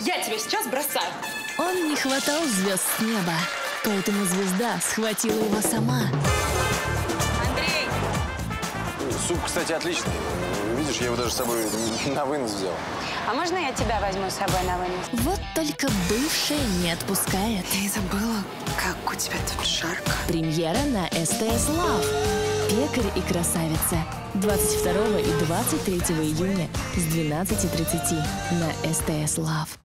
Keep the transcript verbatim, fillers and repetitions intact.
Я тебя сейчас бросаю. Он не хватал звезд с неба, поэтому звезда схватила его сама. Андрей! Суп, кстати, отличный. Видишь, я его даже с собой на вынос взял. А можно я тебя возьму с собой на вынос? Вот только бывшая не отпускает. Я и забыла, как у тебя тут жарко. Премьера на СТС Лав. «Пекарь и красавица». двадцать второго и двадцать третьего июня с двенадцати тридцати на СТС Лав.